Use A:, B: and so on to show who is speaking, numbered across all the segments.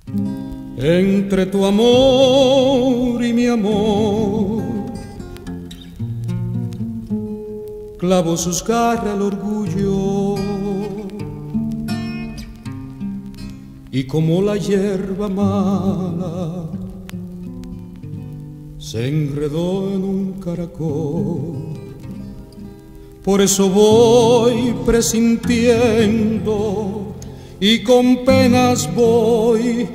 A: Entre tu amor y mi amor clavó sus garras al orgullo, y como la hierba mala se enredó en un caracol. Por eso voy presintiendo y con penas voy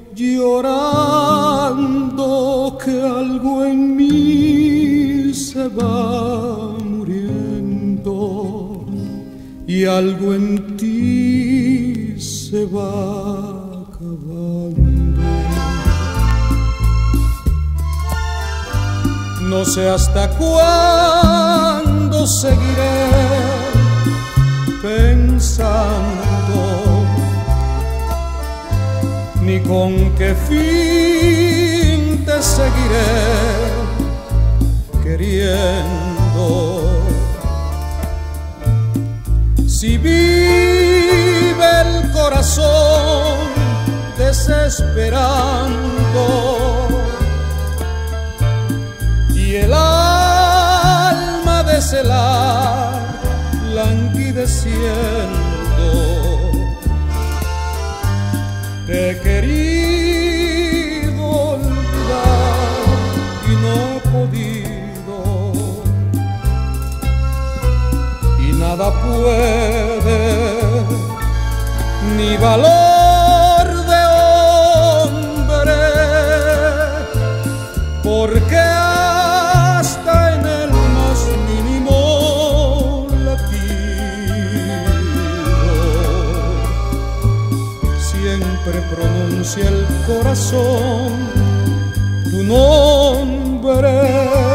A: llorando que algo en mí se va muriendo y algo en ti se va acabando. No sé hasta cuándo seguiré pensando, ni con qué fin te seguiré queriendo. Si vive el corazón desesperando y el alma de celar languideciendo, te he querido olvidar y no he podido, y nada puede, ni valor de hombre, porque hasta en el más mínimo latido siempre pronuncia el corazón tu nombre.